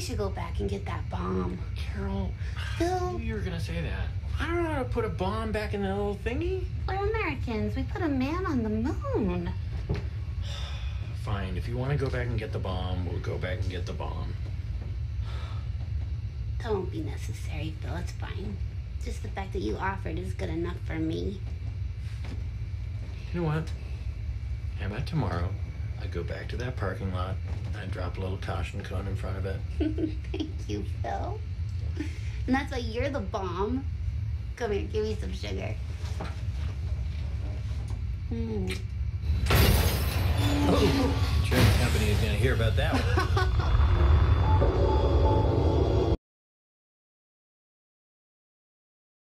should go back and get that bomb. Carol, Phil, you were gonna say that. I don't know how to put a bomb back in that little thingy. we're Americans. We put a man on the moon. Fine, if you want to go back and get the bomb, we'll go back and get the bomb. That won't be necessary, Phil. It's fine. Just the fact that you offered is good enough for me. You know what? How about tomorrow? I go back to that parking lot, I drop a little caution cone in front of it. Thank you, Phil. And that's why you're the bomb. Come here, give me some sugar. Insurance company is going to hear about that one.